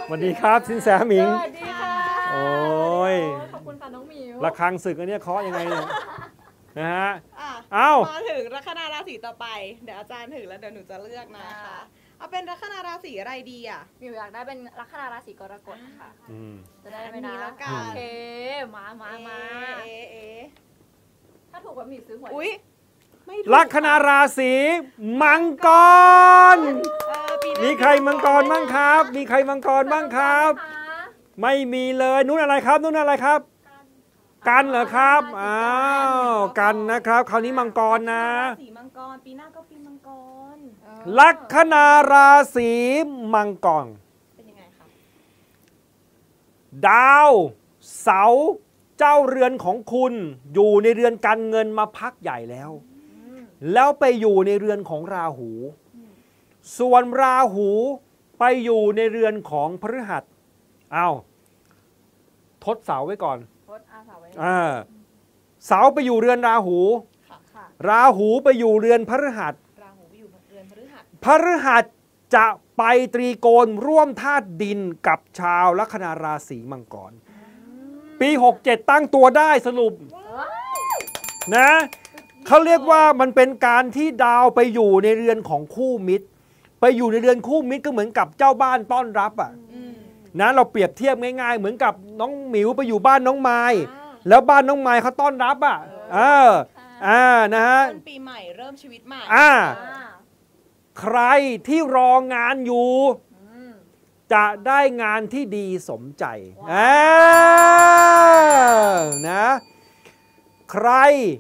สวัสดีครับสินแสหมิงสวัสดีค่ะโอ้ยขอบคุณค่ะน้องหมิวระฆังศึกอันนี้เคาะยังไงเนี่ยนะฮะมาถึงลัคนาราศีต่อไปเดี๋ยวอาจารย์ถึงแล้วเดี๋ยวหนูจะเลือกนะคะเอาเป็นลัคนาราศีอะไรดีอ่ะหมิวอยากได้เป็นลัคนาราศีกรกฎค่ะจะได้ไหมนะแล้วกัโอน เคมาถ้าถูกแบบหมิวซื้อหวยอุ้ยลัคนาราศีมังกรมีใครมังกรบ้างครับมีใครมังกรบ้างครับไม่มีเลยนู้นอะไรครับนู้นอะไรครับกันเหรอครับอ้าวกันนะครับคราวนี้มังกรนะสีมังกรปีหน้าก็ปีมังกรลัคนาราศีมังกรเป็นยังไงคะดาวเสาร์เจ้าเรือนของคุณอยู่ในเรือนการเงินมาพักใหญ่แล้วไปอยู่ในเรือนของราหูส่วนราหูไปอยู่ในเรือนของพฤหัสทดเสาไว้ก่อนเสาไปอยู่เรือนราหูราหูไปอยู่เรือนพฤหัสพฤหัสจะไปตรีโกณร่วมธาตุดินกับชาวลัคนาราศีมังกรปี67ตั้งตัวได้สรุปนะเขาเรียกว่ามันเป็นการที่ดาวไปอยู่ในเรือนของคู่มิตรไปอยู่ในเรือนคู่มิตรก็เหมือนกับเจ้าบ้านต้อนรับนะเราเปรียบเทียบง่ายๆเหมือนกับน้องหมิวไปอยู่บ้านน้องไม้แล้วบ้านน้องไม้เขาต้อนรับนะฮะต้นปีใหม่เริ่มชีวิตใหม่ใครที่รองานอยู่จะได้งานที่ดีสมใจนะใคร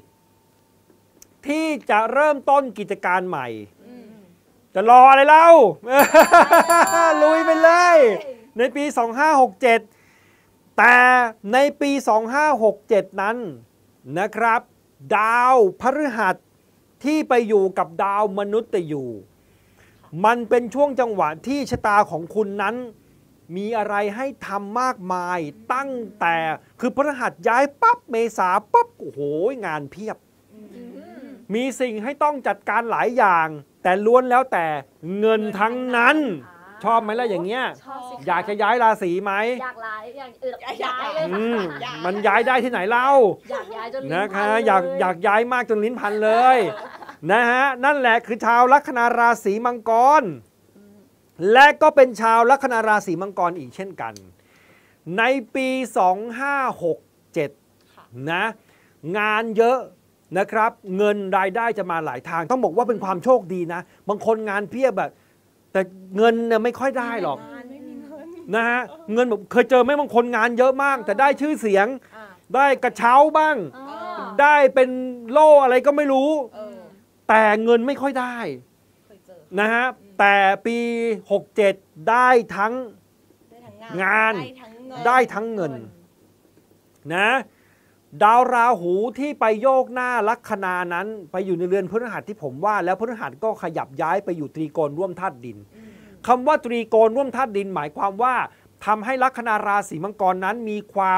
ที่จะเริ่มต้นกิจการใหม่จะรออะไรเล่าลุยไปเลยในปี2567แต่ในปี2567นั้นนะครับดาวพฤหัสที่ไปอยู่กับดาวมนุษย์ยูมันเป็นช่วงจังหวะที่ชะตาของคุณนั้นมีอะไรให้ทำมากมายตั้งแต่คือพฤหัสย้ายปั๊บเมษาปั๊บโอ้โหงานเพียบมีสิ่งให้ต้องจัดการหลายอย่างแต่ล้วนแล้วแต่เงินทั้งนั้นชอบไหมล่ะอย่างเงี้ยอยากจะย้ายราศีไหมอยากย้ายเลยมันย้ายได้ที่ไหนเล่าอยากย้ายจนนะคะอยากย้ายมากจนลิ้นพันเลยนะฮะนั่นแหละคือชาวลัคนาราศีมังกรและก็เป็นชาวลัคนาราศีมังกรอีกเช่นกันในปี2567นะงานเยอะนะครับเงินรายได้จะมาหลายทางต้องบอกว่าเป็นความโชคดีนะบางคนงานเพียบแบบแต่เงินเนี่ยไม่ค่อยได้หรอกนะฮะเงินแบบเคยเจอไหมบางคนงานเยอะมากแต่ได้ชื่อเสียงได้กระเช้าบ้างได้เป็นโล่อะไรก็ไม่รู้แต่เงินไม่ค่อยได้นะฮะแต่ปี67ได้ทั้งงานได้ทั้งเงินนะดาวราหูที่ไปโยกหน้าลัคนานั้นไปอยู่ในเรือนพฤหัสที่ผมว่าแล้วพฤหัสก็ขยับย้ายไปอยู่ตรีโกณร่วมธาตุดินคำว่าตรีโกณร่วมธาตุดินหมายความว่าทำให้ลัคนาราศีมังกรนั้นมีความ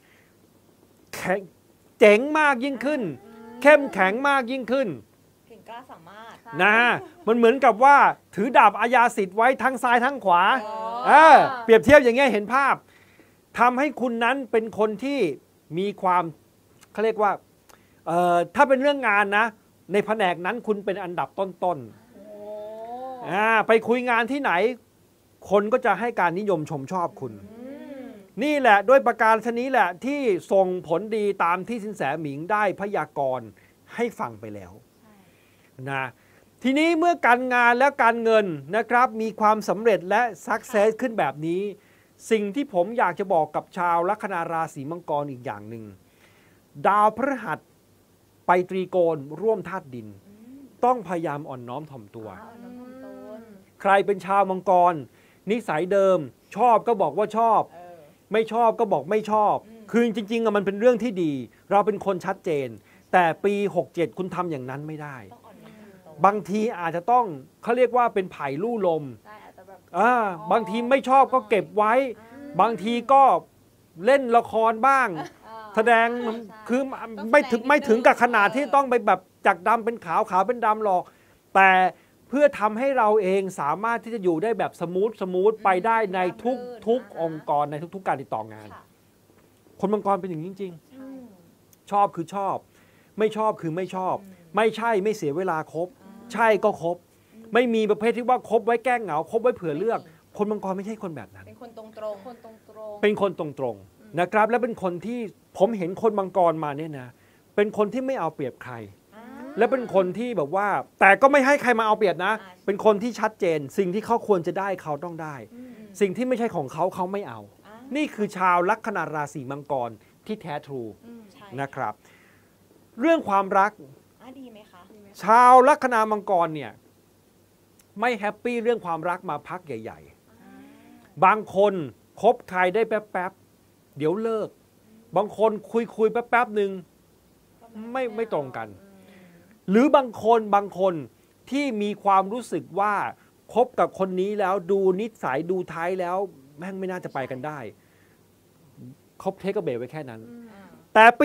เจ๋งมากยิ่งขึ้นเข้มแข็งมากยิ่งขึ้นเก่งกล้าสามารถนะมันเหมือนกับว่าถือดาบอาญาสิทธิ์ไว้ทั้งซ้ายทั้งขวาเปรียบเทียบอย่างเงี้ยเห็นภาพทำให้คุณนั้นเป็นคนที่มีความเขาเรียกว่าถ้าเป็นเรื่องงานนะในแผนกนั้นคุณเป็นอันดับต้นๆไปคุยงานที่ไหนคนก็จะให้การนิยมชมชอบคุณนี่แหละด้วยประการชนี้แหละที่ส่งผลดีตามที่สินแสหมิงได้พยากรณ์ให้ฟังไปแล้วนะทีนี้เมื่อการงานและการเงินนะครับมีความสำเร็จและสักเซสขึ้นแบบนี้สิ่งที่ผมอยากจะบอกกับชาวลัคนาราศีมังกรอีกอย่างหนึ่งดาวพฤหัสไปตรีโกณร่วมธาตุดินต้องพยายามอ่อนน้อมถ่อมตัวใครเป็นชาวมังกรนิสัยเดิมชอบก็บอกว่าชอบไม่ชอบก็บอกไม่ชอบคือจริงๆมันเป็นเรื่องที่ดีเราเป็นคนชัดเจนแต่ปี67คุณทำอย่างนั้นไม่ได้บางทีอาจจะต้องเขาเรียกว่าเป็นไผ่ลู่ลมบางทีไม่ชอบก็เก็บไว้บางทีก็เล่นละครบ้างแสดงคือไม่ถึงกับขนาดที่ต้องไปแบบจากดำเป็นขาวขาวเป็นดำหรอกแต่เพื่อทำให้เราเองสามารถที่จะอยู่ได้แบบสมูทไปได้ในทุกองค์กรในทุกการติดต่องานค่ะคนมังกรเป็นอย่างนี้จริงอืมๆ ชอบคือชอบ ไม่ชอบคือไม่ชอบ ไม่ใช่ไม่เสียเวลาคบ ใช่ก็คบ ไม่มีประเภทที่ว่าคบไว้แก้เหงาคบไว้เผื่อเลือก คนมังกรไม่ใช่คนแบบนั้นเป็นคนตรงคนตรงเป็นคนตรงๆนะครับ และเป็นคนที่ผมเห็นคนมังกรมาเนี่ยนะเป็นคนที่ไม่เอาเปรียบใครๆและเป็นคนที่แบบว่า แต่ก็ไม่ให้ใครมาเอาเปรียบนะอ่าเป็นคนที่ชัดเจน สิ่งที่เขาควรจะได้เขาต้องได้อืมสิ่งที่ไม่ใช่ของเขาเขาไม่เอาอ่านี่คือชาวลัคนาราศีมังกรที่แท้ทรูใช่นะครับ เรื่องความรักดีไหมคะชาวลัคนามังกรเนี่ยไม่แฮปปี้เรื่องความรักมาพักใหญ่ ๆ บางคนคบใครได้แป๊บๆเดี๋ยวเลิก บางคนคุยแป๊บๆหนึ่งไม่ตรงกัน หรือบางคนที่มีความรู้สึกว่าคบกับคนนี้แล้วดูนิสัยดูท้ายแล้วแม่งไม่น่าจะไปกันได้คบเทคเบรกไว้แค่นั้น แต่ปี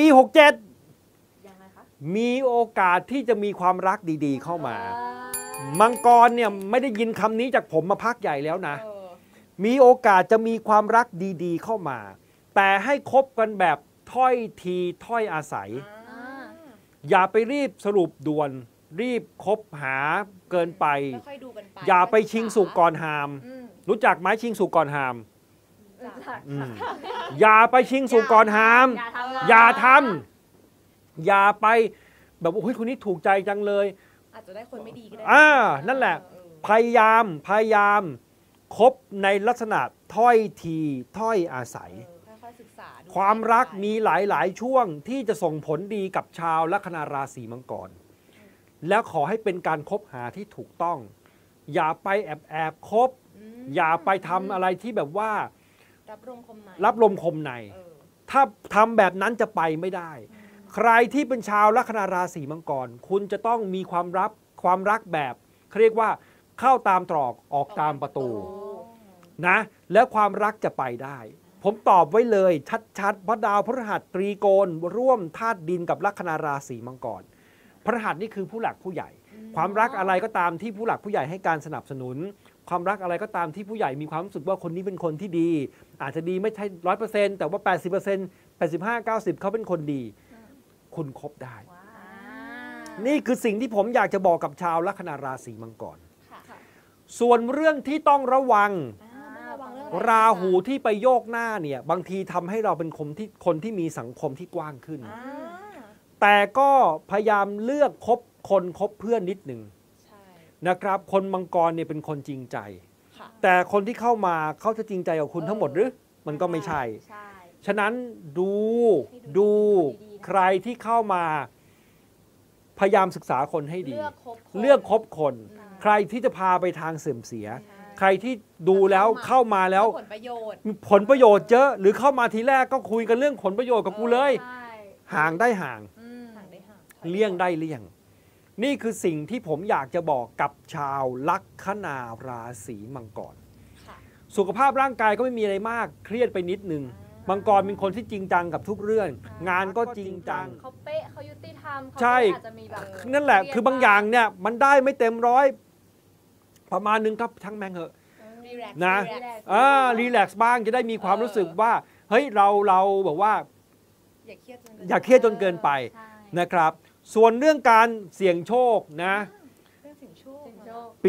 67 ยังไงคะมีโอกาสที่จะมีความรักดีๆเข้ามา มังกรเนี่ยไม่ได้ยินคำนี้จากผมมาพักใหญ่แล้วนะ มีโอกาสจะมีความรักดีๆเข้ามา แต่ให้คบกันแบบถ้อยทีถ้อยอาศัย อย่าไปรีบสรุปด่วน รีบคบหาเกินไปค่อยๆดูกันไปอย่าไปชิงสุกก่อนหามอืมรู้จักไหมชิงสุกก่อนหามจากอย่าไปชิงสุกก่อนหามอย่าทำนะอย่าทำอย่าไปแบบโอ้ยคนนี้ถูกใจจังเลยอาจจะได้คนไม่ดีก็ได้นั่นแหละ พยายามคบในลักษณะถ้อยทีถ้อยอาศัยค่อยๆศึกษาดูความรักมีหลายๆช่วงที่จะส่งผลดีกับชาวลัคนาราศีมังกร แล้วขอให้เป็นการคบหาที่ถูกต้อง อย่าไปแอบคบ อย่าไปทำอะไรที่แบบว่ารับลมคมในรับลมคมใน ถ้าทำแบบนั้นจะไปไม่ได้ ใครที่เป็นชาวลัคนาราศีมังกร คุณจะต้องมีความรักแบบเขาเรียกว่าเข้าตามตรอกออกตามประตูนะแล้วความรักจะไปได้ ผมตอบไว้เลยชัดๆพระดาวพฤหัสตรีโกณร่วมธาตุดินกับลัคนาราศีมังกรพฤหัสนี่คือผู้หลักผู้ใหญ่ ความรักอะไรก็ตามที่ผู้หลักผู้ใหญ่ให้การสนับสนุน ความรักอะไรก็ตามที่ผู้ใหญ่มีความรู้สึกว่าคนนี้เป็นคนที่ดี อาจจะดีไม่ใช่100%แต่ว่า 80% 85 90เขาเป็นคนดี คุณคบได้ว้านี่คือสิ่งที่ผมอยากจะบอกกับชาวลัคนาราศีมังกรค่ะส่วนเรื่องที่ต้องระวังต้องระวังเรื่องอะไรราหูที่ไปโยกหน้าเนี่ยบางทีทำให้เราเป็นคนที่มีสังคมที่กว้างขึ้นอ่าแต่ก็พยายามเลือกคบเพื่อนนิดหนึ่งใช่นะครับ คนมังกรเนี่ยเป็นคนจริงใจค่ะแต่คนที่เข้ามาเขาจะจริงใจกับคุณทั้งหมดหรือ มันก็ไม่ใช่ใช่ฉะนั้นดูดูดูดีๆนะใครที่เข้ามาพยายามศึกษาคนให้ดีเลือกคบคนเลือกคบคน ใครที่จะพาไปทางเสื่อมเสีย ใครที่ดูแล้วเข้ามาแล้วผลประโยชน์มีผลประโยชน์เยอะ หรือเข้ามาทีแรกก็คุยกันเรื่องผลประโยชน์กับกูเลยใช่ห่างได้ห่างห่างได้ห่างเลี่ยงได้เลี่ยง นี่คือสิ่งที่ผมอยากจะบอกกับชาวลัคนาราศีมังกรค่ะสุขภาพร่างกายก็ไม่มีอะไรมาก เครียดไปนิดนึง มังกรเป็นคนที่จริงจังกับทุกเรื่อง งานก็จริงจังเขาเป๊ะเขายุติธรรมเขาใช่อาจจะมีแบบนั่นแหละ คือบางอย่างเนี่ยมันได้ไม่เต็มร้อยประมาณนึงครับช่างแม่งเหอะรีแลกซ์นะรีแลกซ์รีแลกซ์บ้างจะได้มีความรู้สึกว่าเฮ้ยเราแบบว่าอย่าเครียดจนอย่าเครียดจนเกินไปใช่นะครับ ส่วนเรื่องการเสี่ยงโชคนะเรื่องสิ่งโชคเสี่ยงโชคปี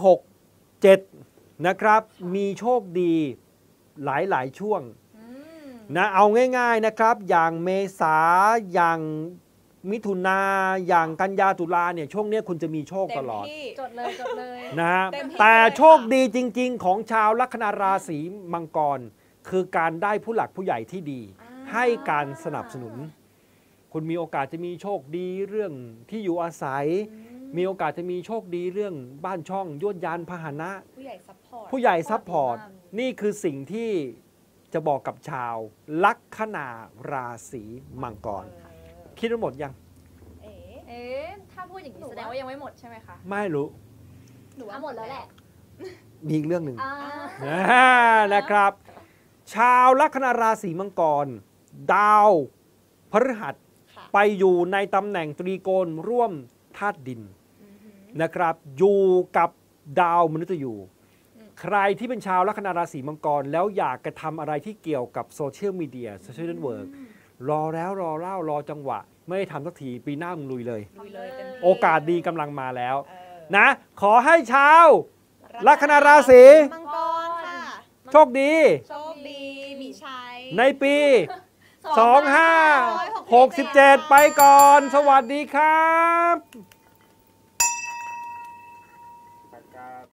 67 นะครับ มีโชคดีหลายช่วงอืมนะเอาง่ายๆนะครับ อย่างเมษาอย่างมิถุนาอย่างกันยาตุลาเนี่ยช่วงเนี้ยคุณจะมีโชคเต็ตมลอดที่จดเลยจดเลยนะฮะเต็มที่แต่เลยค่ะโชคดีจริง ๆ ของชาวลัคนาราศีมังกร คือการได้ผู้หลักผู้ใหญ่ที่ดี ให้การสนับสนุน คุณมีโอกาสจะมีโชคดีเรื่องที่อยู่อาศัย มีโอกาสจะมีโชคดีเรื่องบ้านช่องยวดยานพาหนะผู้ใหญ่ซัพพอร์ตผู้ใหญ่ซัพพอร์ต นี่คือสิ่งที่จะบอกกับชาวลัคนาราศีมังกร คิดว่าหมดยังเอ๋เอ๊ะถ้าพูดอย่างนี้แสดงว่ายังไม่หมดใช่ไหมคะไม่รู้หนูว่าหมดแล้วแหละมีอีกเรื่องหนึ่งอ่านะครับ ชาวลัคนาราศีมังกร ดาวพฤหัสค่ะไปอยู่ในตำแหน่งตรีโกณร่วมธาตุดินนะครับอยู่กับดาวมนุษย์ยูใครที่เป็นชาวลัคนาราศีมังกรแล้วอยากจะทำอะไรที่เกี่ยวกับโซเชียลมีเดียโซเชียลเน็ตเวิร์กรอแล้วรอเล่ารอจังหวะ ไม่ได้ทำสักทีปีหน้ามึงลุยเลยลุยเลยเต็มที่โอกาสดีกำลังมาแล้วเออนะขอให้ชาวลัคนาราศีมังกรค่ะโชคดีโชคดีมีชัยในปี 2567 ไปก่อน สวัสดีครับ